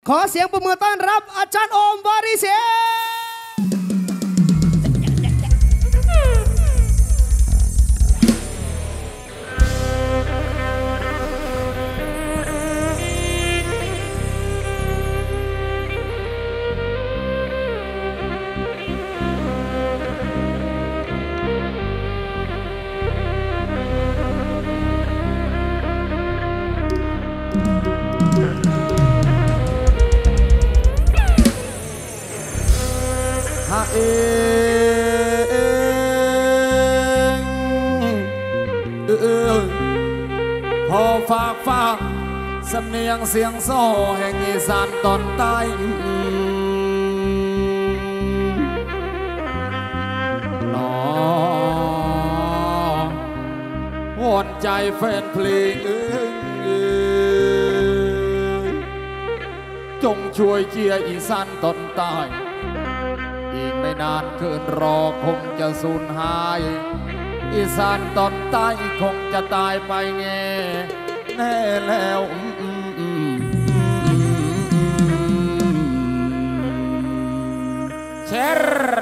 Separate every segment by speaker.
Speaker 1: ขอเสียงประมือต้อนรับอาจารย์โอมวาริเสียเองพอฝากสำเนียงเสียงโซ่แห่งอีสานตอนใต้นอวอนใจแฟนเพลงจงช่วยเชียร์อีสานตอนใต้อีกไม่นานเกินรอคงจะสูญหายอีสานตอนใต้คงจะตายไปแง่แน่แล้วเชร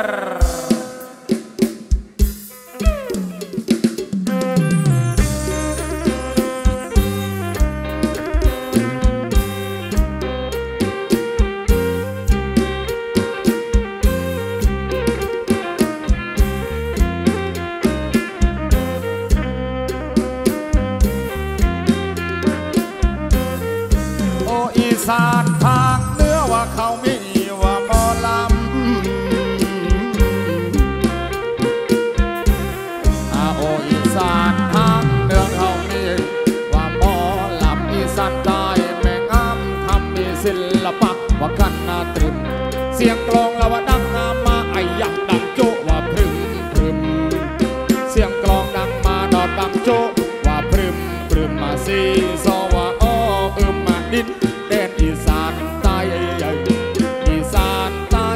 Speaker 1: สานทางเนื้อว่าเขามีว่าหมอลำโออีสานทางเนื้อเขามีว่าหมอลำอีสานใต้แม่งามทำมีศิลปะว่ากันนาตรึมเสียงกลองแล้วว่าดังงามมาไอยักดังโจว่าพรึมเสียงกลองดังมาดอดดังโจว่าพรึมมาซีซอว่าอ้อมาดินอีสานใต้อีสานใต้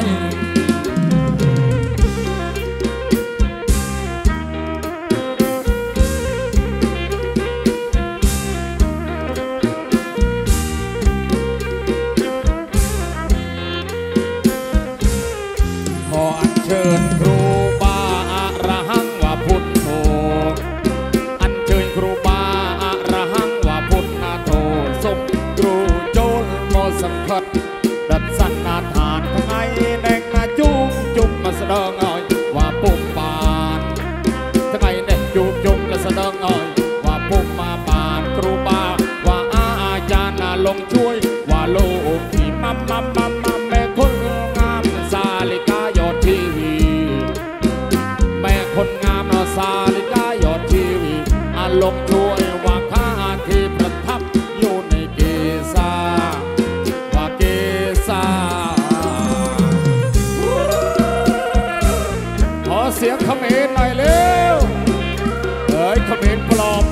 Speaker 1: ขออัญเชิญครูบาอะระหังว่าพุทโธอัญเชิญครูบาอะระหังว่าพุทนาโธทรงครูสังคัดดัดสันนาทานทั้งไงแดงนาจุ่มมาแสดงอ้อยว่าปุ่มบานทั้งไงแดงจุ่มและแสดงอ้อยว่าปุ่มมาบานครูบาว่าอาจารย์นาลงช่วยว่าโลกที่มัมแม่คนงามสาลิกายอดทีวีแม่คนงามนอสาลิกายอดทีวีอาลงช่วยว่าข้าที่ประทับอยู่ในเกษาขอเสียงเขมรหน่อยเร็วเขมรปลอม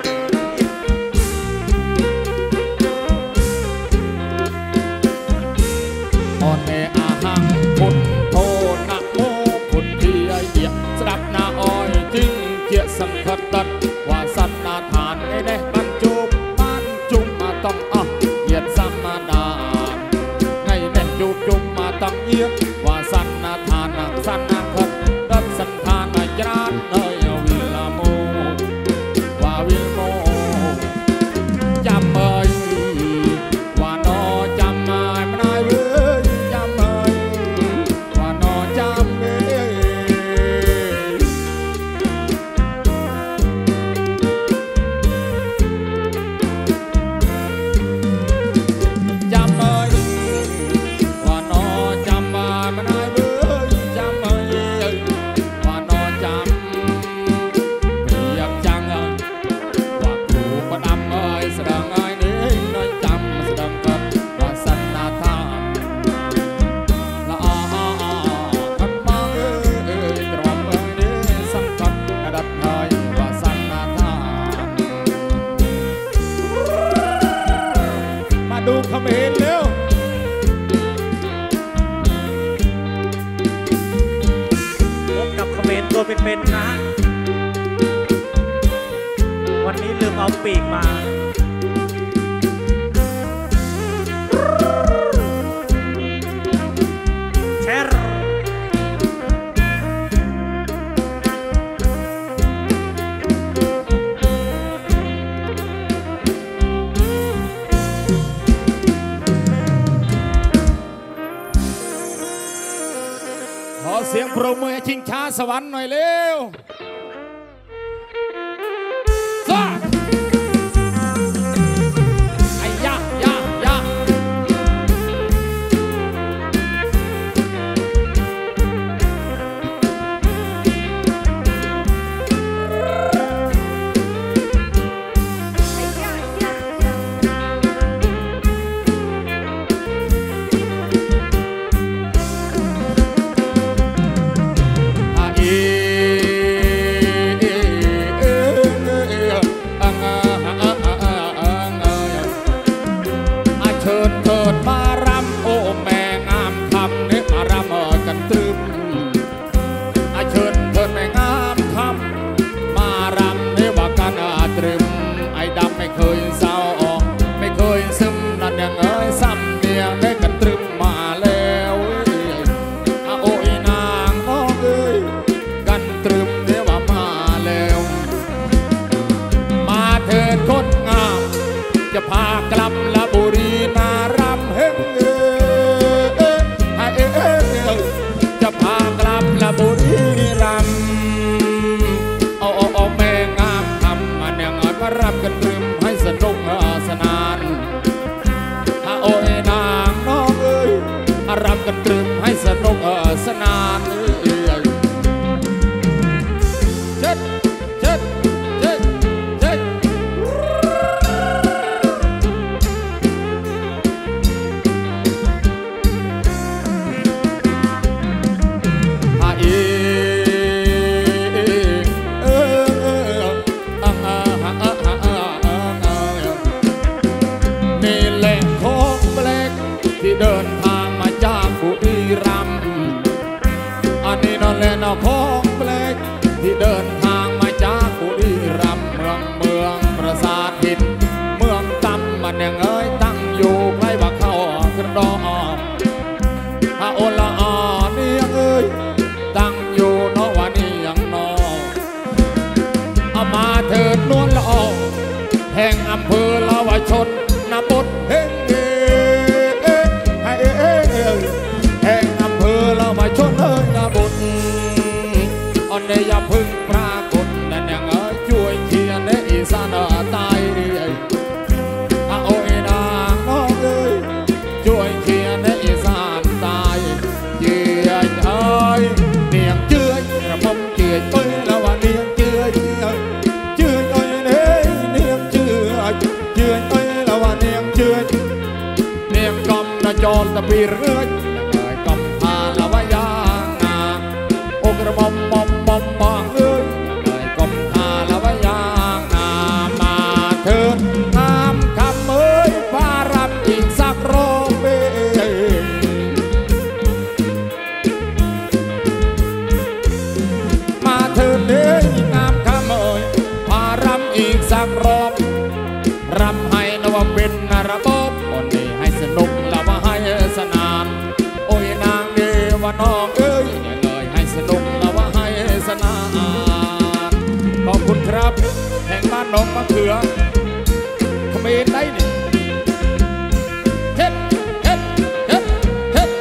Speaker 1: อ่อนแออาหังพุทโธนะโมพุทธิยะเอียสดับนาอ้อยจึงเกียสังคัดตัดว่าสัตนาทานไอ้เน่บรรจุมาต้องเหยียดสัมมาดาไงเน่จุ่มมาต้องเหยียดว่าสัตนาทานสัตนาคัดดับสันทานจรานวิลาโมว่าวิลโมจำว่านอจำไม่ได้เลยจำว่านอจำดูเขมรเร็วพบกับเขมรตัวเป็นๆนะวันนี้ลืมเอาปีกมาสียงโปรโมทชิงช้าสวรรค์หน่อยเร็วซ่าไอ้ยะยะยะจะพากลับละบุรีนารำเฮงจะพากลับละบุรีรำเอาแม่งามทำมันยังมารำกันตรึมให้สนุกสนานโอ้ยนางน้องเอ้ยรำกันตรึมให้สนุกสนานเจ็ดเจ็ดเจ็ดเจ็ดเดินทางมาจากบุรีรัมย์อันนี้นั่นแหละนะของเปลกที่เดินทางมาจากบุรีรัมย์เมืองปราสาทหินเมืองตำมันยังเอ้ยตั้งอยู่ใกล้ว่าเข้ากระดองโอละนี่ยังเอ้ยตั้งอยู่นอวันนี้ยังนอเอามาเถิดนวลละอแห่งอำเภอละวชนนบดเฮงแห่งอำเภอละวชนเอ้ยนบดอันนี้อย่าพึ่งปรากฏนั่นยังเอ้ยช่วยเชียร์ในอีสานใต้โอ้ยนางน้องเอ้ยช่วยเชียร์ในอีสานใต้เยือนเอ้ยเนียงเจือยกระผมเจือยเอ้ยละว่าเนียงเจือยเจือยเอ้ยเนียงเจือยเจือยเอ้ยละว่าเนียงเจือยเนียงกำนะจอลตะปีเรื่อยกำพาละว่ายางนาโอกระมอมมอมมอมบางเอ้ยกำพาละว่ายางนามาเถิดงามคำเอ้ยพารำอีกสักรอบมาเถิดเอ้ยงามคำเอ้ยพารำอีกสักรอบรำให้นวเป็นระบบคนนี้ให้สนุกละว่าให้สนานโอ้ยนางเดวน้องเอ้ยเลยให้สนุกละว่าให้สนานขอบคุณครับแห่งบ้านน้องมะเขือขมิ้นได้นี่เฮ็ดเฮ็ดเฮ็ดเฮ็ด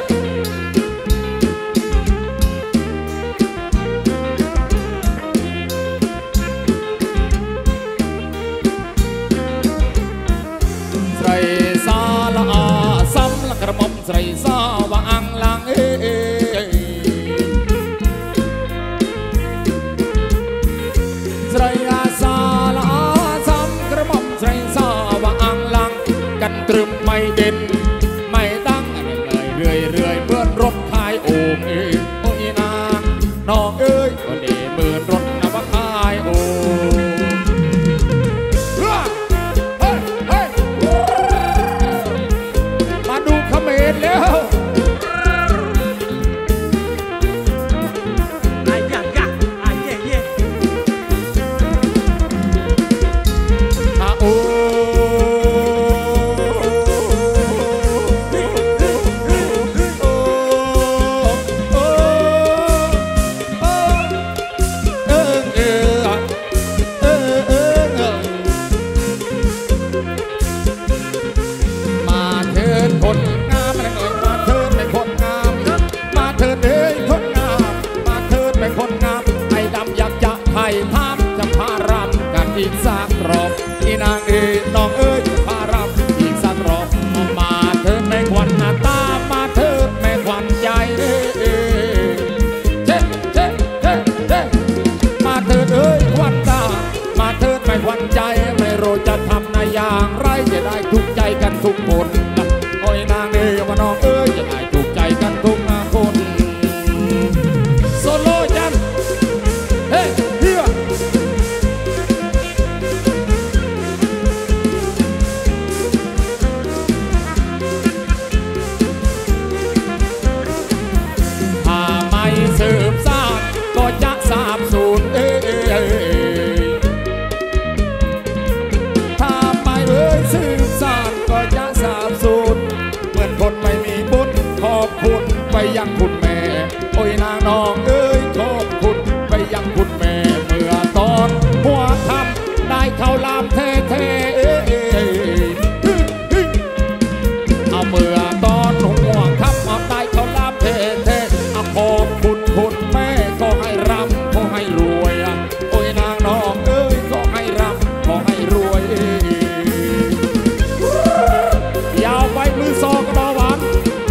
Speaker 1: ใส่ซาละอาซ้ำละกระหม่อมใส่ซาว่าอังลังใส่ซาละอาซ้ำกระหม่อมใส่ซาว่าอังลังกันตรึมไม่เด่นไม่ตั้งเลยเรื่อยเมื่อนรถขายโอ่งโอ้ยนางน้องเอ้ยก็ดีเมื่อนรถนะว่าขายโอ่งมาดูเขมรแล้วคนงามอะไรเอ่ยทุกคนโอ้ยนางเอ๋ยว่าน้องเอ๋ยจะได้ถูกใจกันทุกคนโซโล่จันเฮ้เฮียถ้าไม่สืบสานก็จะสาบสูญถ้าไม่สืบสานก็จะสาบสูญเหมือนคนไม่มีบุญขอบคุณไปยังคุณแม่โอ้ยนางน้องเอ้ยขอบคุณไปยังคุณแม่เมื่อตอนหัวทำได้ข้าวลามเท่เอาเมื่อตอนหัวทำเอาได้ข้าวลามเท่เอาขอบคุณคุณแม่ก็ให้ร่ำก็ให้รวยโอ้ยนางน้องเอ้ยก็ให้ร่ำก็ให้รวยยาวไปมือซอกระหว่าง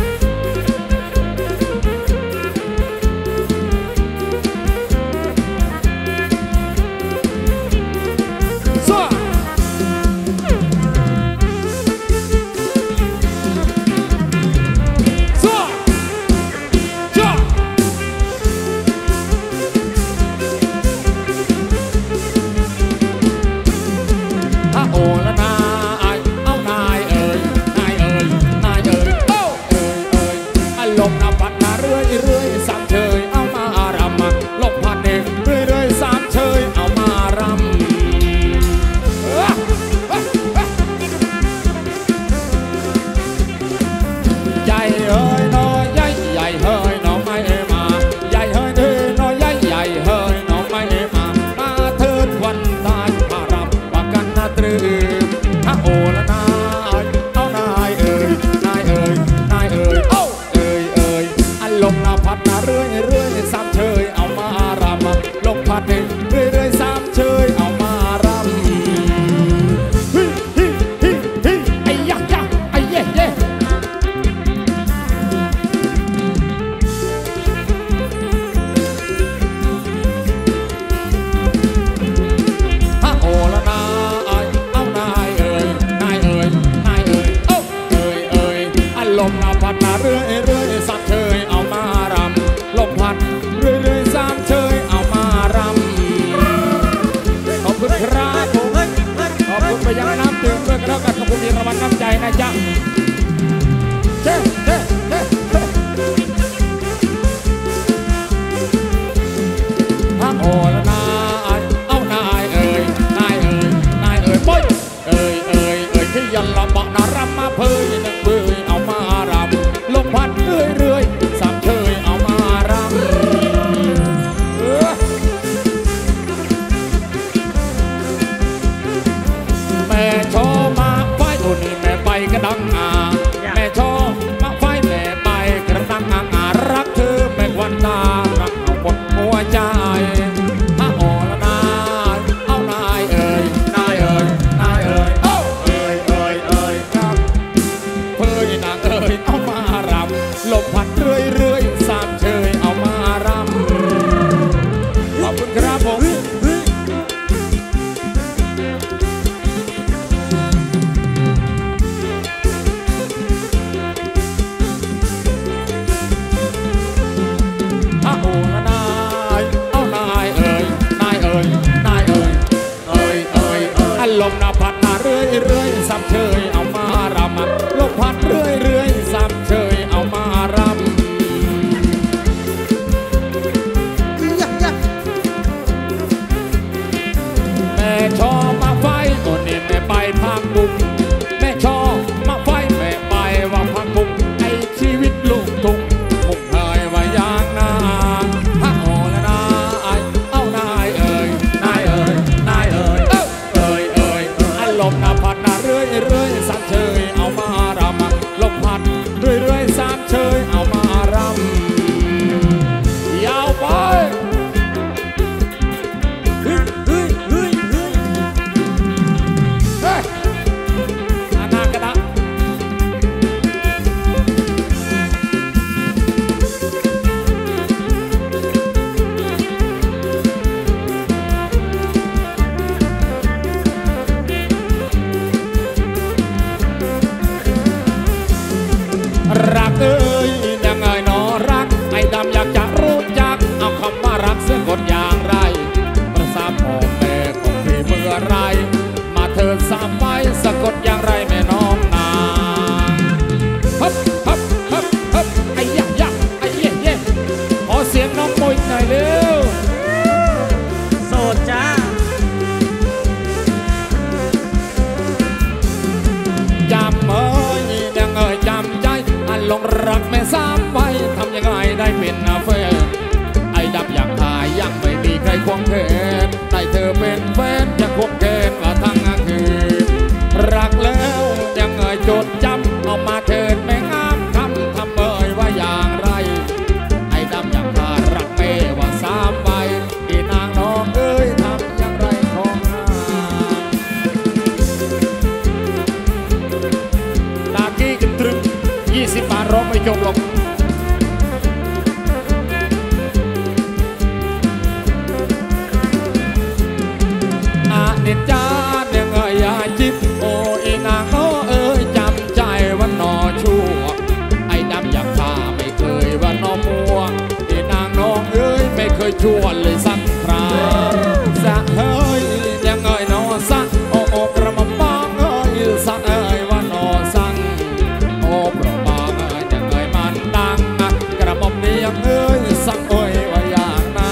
Speaker 1: โอ้ละนายเอานายเอ๋ยนายเอ๋ยนายเอ๋ยโอ้เอ๋ยอารมณ์นับพันนาเรื่อยสามเชยเอามารำลบพันเองเรื่อยสามเชยเอามารำใหญ่เอ๋ยน้อยใหญ่ใหญ่เฮ้ยน้องไม่มาใหญ่เฮ้ยเด้อน้อยใหญ่ใหญ่เฮ้ยน้องไม่มาเถิดวันตายมารำว่ากันนะตรึมโอ้ละนายเอานายเอ๋ยนายเอ๋ยนายเอ๋ยโอ้เอ๋ยอารมณ์นาพัดนาเรื่อยสามเชยเอามารำลงพัดเรื่อยสามเชยเอามารำไอ้ยักยักไอ้เย่เย่โอ้ละนายเอานายเอ๋ยนายเอ๋ยนายเอ๋ยโอ้เอ๋ยอารมณ์นาพัดนาเรื่อยสามเชยเอามารำลมพัดเรื่อยสามเชยเอามารำขอบคุณครับผมขอบคุณไปยังน้ำดื่มด้วยกันแล้วกันขอบคุณที่รางวัลน้ำใจนะจ๊ะเจ๊เจ๊เจ๊โอ้ละนายเอานายเอ๋ยนายเอ๋ยนายเอ๋ยปุ้ยเอ๋ยที่ยันละเบาะนารำมาเพยหนึ่งเบยเอามารำลงพัดเรื่อยสามเชยเอามารำแม่ชอมาไฟโอ้นี่แม่ไปกระดังแม่ชอมาไฟแม่ไปกระดังรักเธอแม่ควันตารักเอาหมดหัวใจโอ้ละนายเอานายเอ๋ยนายเอ๋ยนายเอ๋ยโอ้เอ๋ยครับเพยนางเอ๋ยเอามารำลมพัดเรื่อยสามเชยเอามารำขอบคุณครับผมโอ้ละนายเอานายเอ๋ยนายเอ๋ยนายเอ๋ยอารมณ์นาพัดนาเรื่อยสามเชยเอามารำลมพัดเรื่อยสามเชยเอามารำแม่ชอมาไฟตัวนี้แม่ไปพักบุ้งแม่ชอมาไฟแม่ไปว่าพักบุ้งไอชีวิตลูกทุ่งมุ่งหายว่าอย่างนาโอ้ละนายเอานายเอ๋ยนายเอ๋ยนายเอ๋ยอารมณ์นาพัดนาเรื่อยสามเชยเอามารำลมพัดเรื่อยสามเชยเอามารำยาวไปอนาคตเอ้ยยังไงนอรักไอ้ดำอยากจะรู้จักเอาคำว่ารักเสื้อกดอย่างไรประสาพ่อแม่ของพี่เมื่อไรมาเถิดสามไว้สะกดอย่างไรแม่น้องนาฮับฮับฮับฮับไอ้ยักยักไอ้เย่เย่ขอเสียงน้องมุ้ยหน่อยเร็ว
Speaker 2: โสดจ้า
Speaker 1: จำเอ้ยยังเอ่ยจำใจอันหลงรักแม่สามไว้ทำยังไงได้เป็นแฟนไอ้ดำอยากหายยังไม่มีใครควงแขนได้เธอเป็นแฟนจะควงแขนมาทั้งคืนรักแล้วยังเอ่ยจดจำเอามาเถิดแม่งามคำทำเอ่ยว่าอย่างไรไอ้ดำอยากหารักแม่ว่าสามไว้อีนางน้องเอ้ยทำอย่างไรของตากี้กันตรึง20 บาทร้องไม่จบหรอกเด็ดจ้าเดี๋ยวเงยยาจิบโอ้อีนางโอ้เอ้ยจำใจว่านอชั่วไอ้ดำอยากฆ่าไม่เคยว่านอมัวอีนางน้องเอ้ยไม่เคยชั่วเลยสักคราสะเฮ้ยยังเงยนอสักโอ้โอ้กระมังบ้างเอ้ยสักเอ้ยว่านอสังโอ้กระมังเอ้ยยังเงยมันดังกระมังเนียงเอ้ยสักเอ้ยว่าอย่างน่า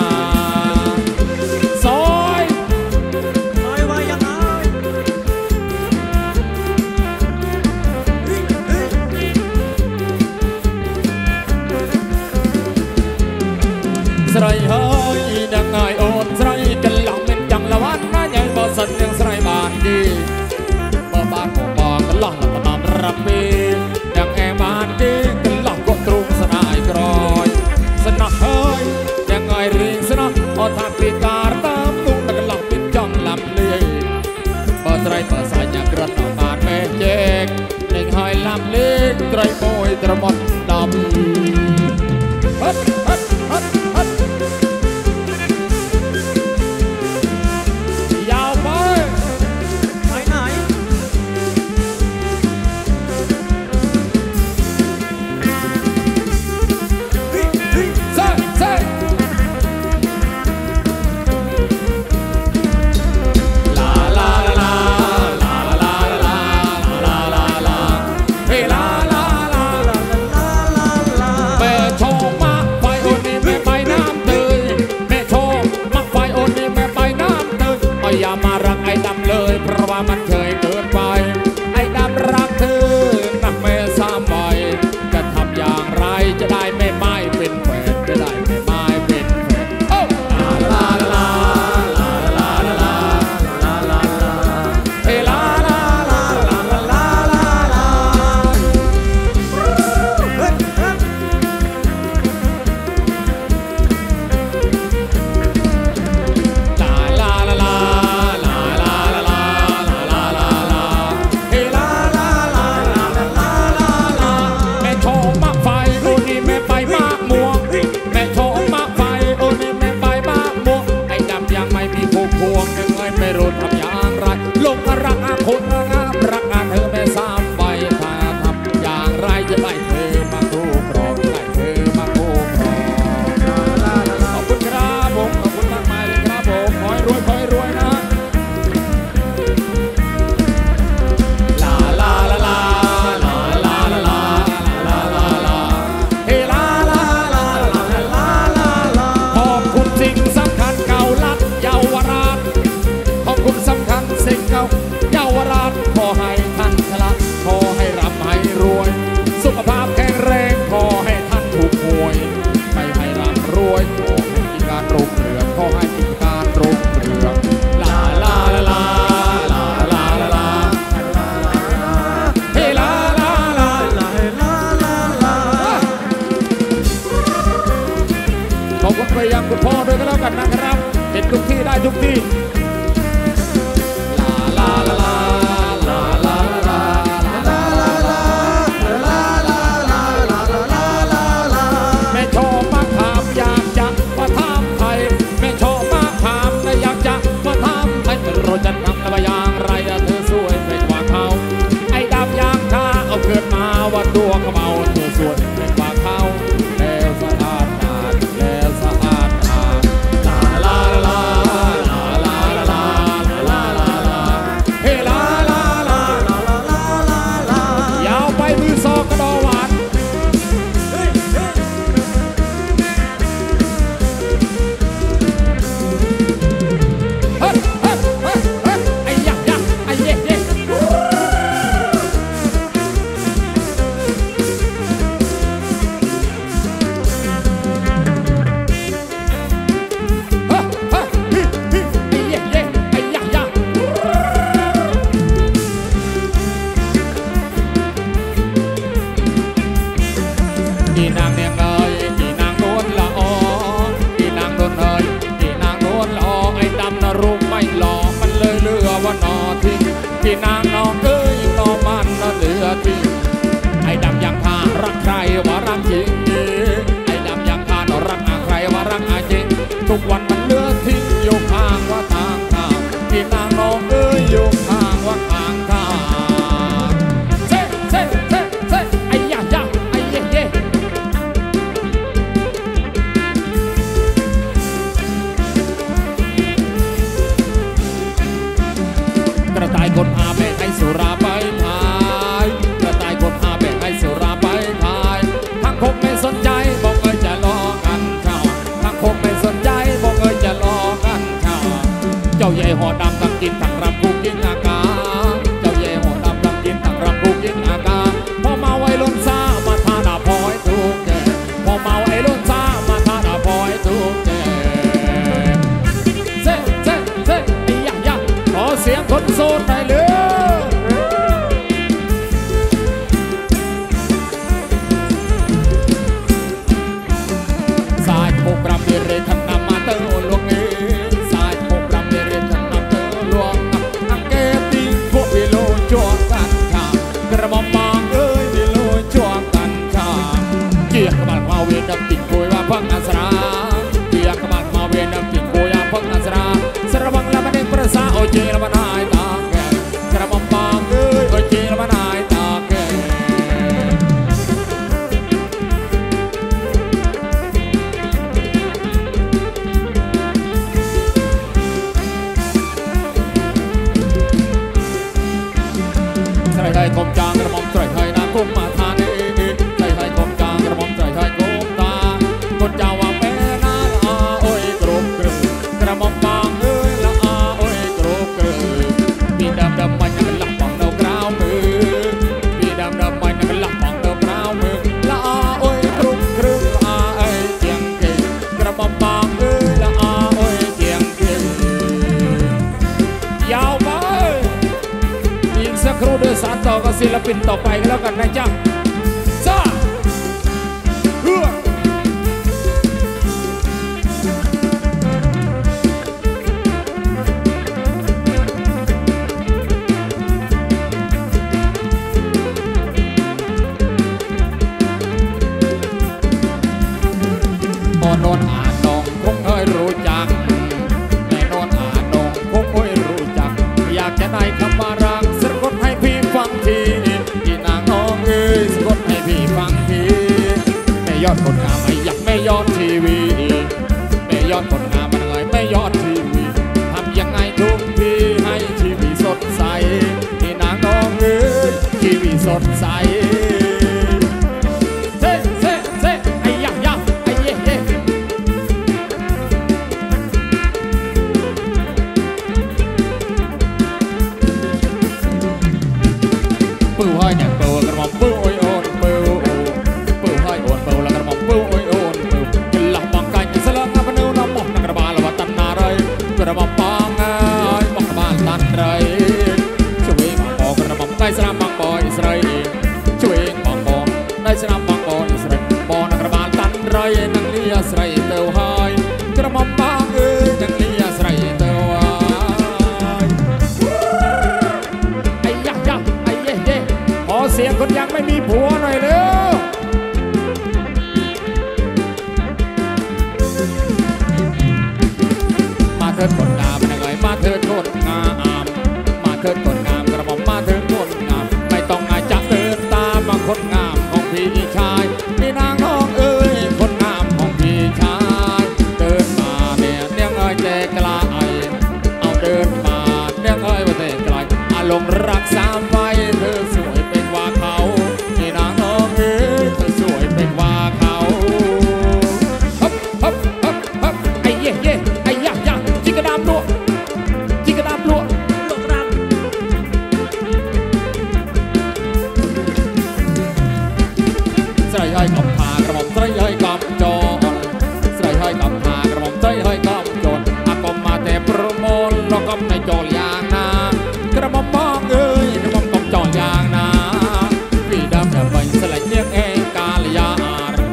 Speaker 1: สไรเฮ้ยยังไงโอนสไรกันหลังเป็นจังละวันมาใหญ่บ่สันยังสไรบานดีเมื่อบ้านของบองกันหลังละนำรับปียังแอบานดีกันหลังก็ตรงสนายกรอยสนักเฮ้ยยังไงเรียงสนักเอาทางปีการตามตุ้งกันหลังเป็นจังลำเลียเปิดไรเปิดสายยังกระต่ายบานแม่เจกเล่งหอยลำเลียไตรโมยตระมดดำฮัดฮัดฮัดฮัดยาวไป
Speaker 2: ไปไหน
Speaker 1: เซ่เซ่ลาลาลาลาลาลาลาลาลาเฮ้ลาลาลาลาลาลาเปิดโชว์มาไฟโอนีอีนางเนียงเอ้ยอีนางนวลละออีนางนวลเอ้ยอีนางนวลละอไอ้ดำน่ะรูปไม่หล่อมันเลยเลือว่านอทิ้งอีนางน้องเอ้ยน้องมันน่ะเหลือทิ้งไอ้ดำยังพารักใครว่ารักจริงไอ้ดำยังพารักใครว่ารักจริงทุกวันมันเหลือทิ้งอยู่ข้างว่าทางทางอีนางน้องเอ้ยอยู่ข้างว่าทางทางเซ่เซ่เซ่เซ่ไอ้ยะยะไอ้เย่เย่กระต่ายคนพาไปให้สุราไปพายกระต่ายคนพาไปให้สุราไปพายทั้งคงไม่สนใจบอกเอ้ยจะรอกันเช้าทั้งคงไม่สนใจบอกเอ้ยจะรอกันเช้าเจ้าใหญ่หัวดำทั้งกินทั้งรำกูกินอากาเจ้าใหญ่หัวดำทั้งกินทั้งรำกูกินอากาพอเมาไอ้ล้นซ่ามาทาดาพอยทุกแกพอเมาไอ้ล้นซ่ามาทาดาพอยทุกแกเซ่เซ่เซ่ไอ้ยะยะขอเสียงคนโสดได้เลยสายโปกรำเรยทันนำมาเตอลวงเอสายโปกรำเรยทันนำเตอลวงอังเกติพวกวิโลจวงกันชากระหม่อมบางเอ้ยวิโลจวงกันชาเกียร์กระบาดมาเวียนดำติดกุยว่าพังอาสราเกียร์กระบาดมาเวียนดำติดกุยว่าพังอาสราสระบังละมันเองประสาโอเจละมันหายตาแกกระหม่อมบางเอ้ยโอเจละมันหายตาแกใส่ไทยกรมจางกระหม่อมใส่ไทยนากุมมาทานใส่ไทยกรมจางกระหม่อมใส่ไทยกรมตาคนเจ้าว่าแม่นาอาโอ้ยกรุบกรึกระหม่อมบางเอ้ยละอาโอ้ยกรุบกรึพี่ดำดำมันยังหลับฟังเดากราวมือพี่ดำดำมันยังหลับฟังเดากราวมือละอาโอ้ยกรุบกรึอาเอ้ยเจียงเก่งกระหม่อมบางเอ้ยละอาโอ้ยเจียงเก่งยาวไปอีกสักครู่เดือสารต่อกับศิลปินต่อไปกันแล้วกันนะจ๊ะซ่าเฮือโอนนอ่านนงคงเคยรู้จักแม่นนอ่านนงคงเคยรู้จักอยากจะได้คำว่ารักสะกดให้พี่ฟังทีที่นางน้องเอ้ยสะกดให้พี่ฟังทีแม่ยอดคนงามไม่อยากแม่ยอดทีวีแม่ยอดคนงามมันเงยแม่ยอดทีวีทำยังไงทุกทีให้ทีวีสดใสที่นางน้องเอ้ยทีวีสดใสเซ่เซ่เซ่ไอ้ยะยะไอ้เย่เย่ปื้อให้เนี่ยปื้อกระหม่อมปื้อโอยโอนปื้อปื้อให้โอนปื้อแล้วกระหม่อมปื้อโอยโอนปื้อกินหลับบังกันสลังกับนิ้วน้ำหมอกนักกระบาลว่าตันนาไรกระหม่อมปังไงหมอกกระบาลตันไรช่วยบังบอกกระหม่อมได้สนามบังบอยอิสราเอลช่วยบังบอกได้สนามบังบอยอิสราเอลบอนักกระบาลตันไรนังเลียอิสราเอลเตวไฮกระหม่อมปังเอ้ยนังเลียอิสราเอลเตวไฮไอ้ยะยะไอ้เย่เย่ขอเสียงคนยังไม่มีผัวหน่อยเร็วมาเถิดคนงามยังไงมาเถิดคนงามมาเถิดคนงามกระหม่อมมาเถิดคนงามไม่ต้องนายจะเดินตามมาคนงามของพี่ชายนี่นางน้องเอ้ยคนงามของพี่ชายเดินมาเนี่ยเอ้ยแต่ไกลเอาเดินมาเนี่ยเอ้ยว่าแต่ไกลอารมณ์รักสามไว้เธอสวยเป็นว่าเขานี่นางน้องเอ้ยเธอสวยเป็นว่าเขาฮับฮับฮับฮับไอ้เย่เย่ไอ้ยะยะจิกกระดามลัวจิกกระดามลัวลงรำใส่ให้กับพากระหม่อมใส่ให้กับจอนใส่ให้กับพากระหม่อมใส่ให้กับจอนอากอมมาแต่โปรโมทแล้วก็ในจอลยางนากระหม่อมมองเอ้ยกระหม่อมกอมจอลยางนาพี่ดำแบบไม่สลายเลี้ยงเองกาลยา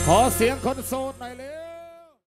Speaker 1: ขอเสียงคนโสดหน่อยเลย